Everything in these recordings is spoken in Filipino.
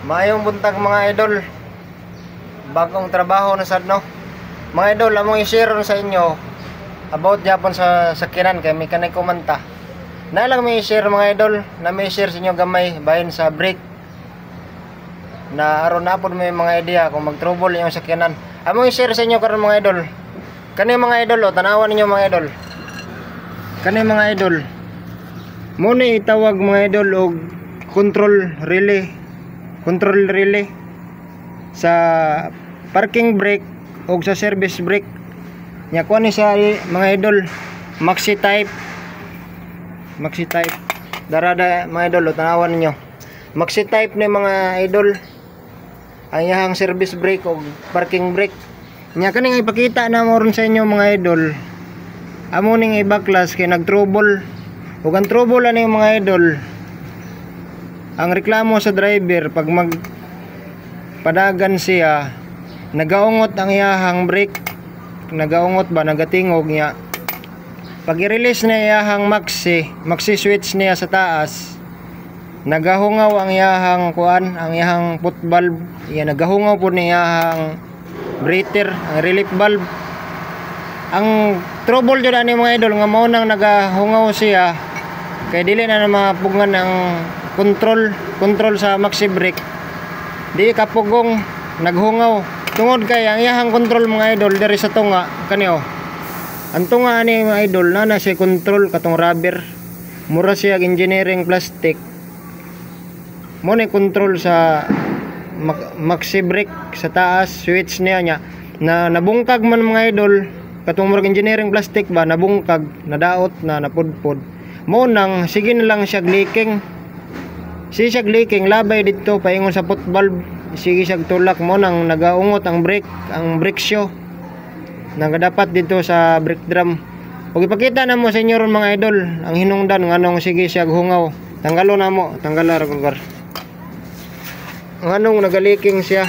Maayong buntag mga idol. Bagong trabaho na sad no. Mga idol, among i-share sa inyo about Japon sa sakyanan kay may kanay kumanta. Na lang may i-share mga idol, na may i-share sa inyo gamay bahin sa brake. Na aron na pod may mga idea kung mag-trouble yung sakyanan. Among i-share sa inyo karon mga idol. Kani mga idol, tanawan ninyo mga idol. Kani mga idol. Muna itawag mga idol og control relay sa parking brake o sa service brake nya kuan ni siya mga idol. maxi type darada mga idol, tanawan ninyo maxi type ni mga idol ang iyang service brake o parking brake nya kaning ipakita na mo ron sa inyo mga idol. Amo ning ibaklas kay nag-trouble ug ang trouble ani mga idol. Ang reklamo sa driver pag magpadagan siya, nagaungot ang iyahang brake, nagatingog niya. Pag i-release na iyahang maxi switch niya sa taas, nagahungaw ang iyahang ang iyahang put valve, nagahungaw po ni iyahang breather, ang relief valve. Ang trouble jud ani mga idol nga mao nang nagahungaw siya kay dili na mapugngan ang control sa maxi brake. Di kapugong naghungaw tungod kay ang iyahang control mga idol diri sa tunga kaniyo. Ang tunga ani mga idol na siya control katong rubber. Mura siya engineering plastic. Mo ni control sa maxi brake sa taas switch niya na nabungkag man mga idol katong murag engineering plastic ba, nabungkag, nadaot na napudpod. Mo nang sige na lang siya leaking. Siya leaking labay dito paingon sa put valve, sige siya tulak mo nang nagaungot ang brake shoe nang dapat dito sa brake drum. Ug ipakita na mo sa inyo ron mga idol ang hinungdan nganong sige siya hungaw. Tanggalo na mo, tanggala ra lugar. Nganong nagaleaking siya.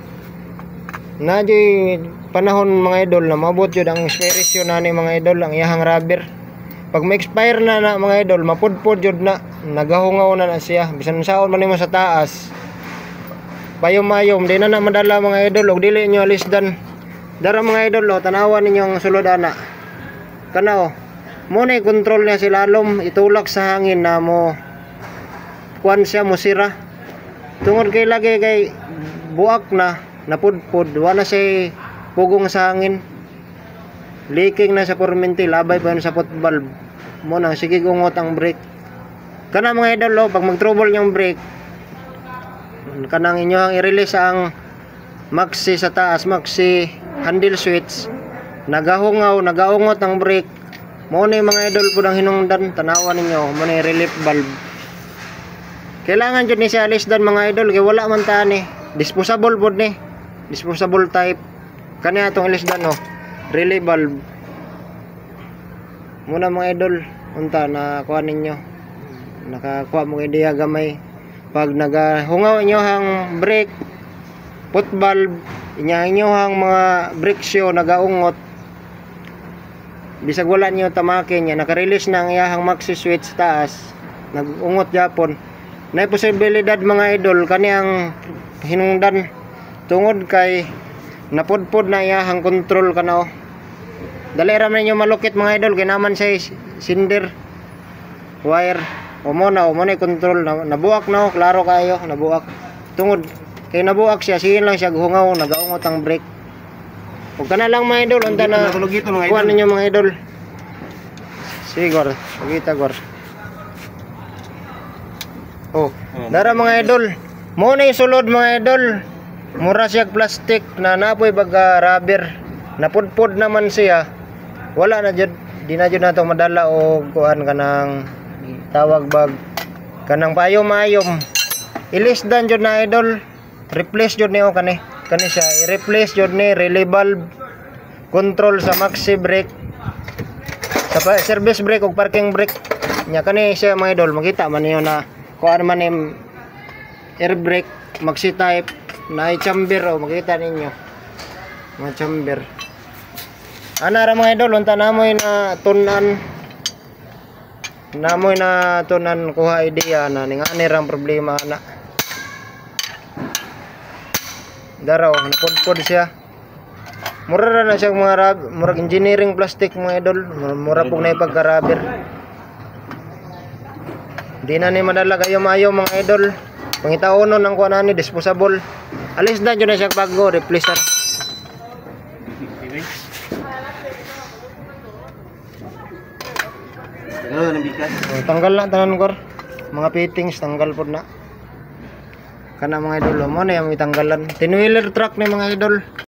Nadyo panahon mga idol na maabot jud ang expiration na ni mga idol ang iyahang rubber. Pag ma-expire na mga idol, mapudpod jud na, nagahungaw na siya. Bisan saon man nimo sa taas, payom-mayom di na madala mga idol og dili nyo alisdan. Dara mga idol, tanawan ninyo ang sulod ana. Kana mo na control niya si lalom, itulak sa hangin na mo kuan siya mo sira. Tungod kay lagi kay buak na, napudpod, wala siya pugong sa hangin. Leaking na sa kurminti, labay pa sa put valve. Mo nang sige gungot ang brake. Kana mga idol, pag mag-trouble yung brake, kanang inyo ang i-release ang maxi sa taas, maxi handle switch, nagahungaw, nagaungot ang brake. Mo ni mga idol pud ang hinungdan, tanawan ninyo, mo ni relief valve. Kailangan jud ni siya alisdan mga idol kay wala man ta ni. Disposable pud ni. Disposable type. Kani atong alisdan no. Relief valve. Muna mga idol, unta na kuha ninyo. Nakakuha mo idea gamay. Pag nagahungaw inyo hang brake, put valve, inyo hang mga brake shoe nagaungot. Bisag wala niyo tamake niya, naka-release na ang iyahang maxi switch taas. Nagungot Japon. Nay posibilidad mga idol kani ang hinungdan tungod kay napudpod na iyahang control kana. Dali ra man ninyo malukit mga idol kay naman say cinder wire o mo na control na, nabuak na klaro kayo nabuak tungod kay nabuak siya sige lang siya hungaw nagaungot ang brake. Ug kana lang mga idol unta na kuan ninyo mga idol. Sigor pagita gor. Dara mga idol, mo na isulod mga idol. Mura siya plastic na napoy baga rubber. Napudpod naman siya. Wala na jud, di na jud nato madala og kuan kanang tawag bag kanang payom-ayom. Ilisdan jud na idol. Replace jud niyo kani siya. I-replace jud ni relay valve, control sa maxi brake, sa service brake ug parking brake. Nya kani siya mga idol, makita man niyo na kuan man ni air brake, maxi type na chamber o makita ninyo mga chamber. Ana ra mga idol, unta namoy na tunan kuha idea na ning ani rang problema ana. Daraw, napudpod siya. Mura ra na siya murag engineering plastic mga idol. Mura pug na ipagka-rubber. Di na ni madala kayo maayo mga idol. Pangitaonon ang kuha na ni disposable. Alis na dyan na siya bago, replacer. Tanggal na tanan kor. Mga fittings tanggal pod na. Kana mga idol mo na yung itanggalan. 10-wheeler truck ni mga idol.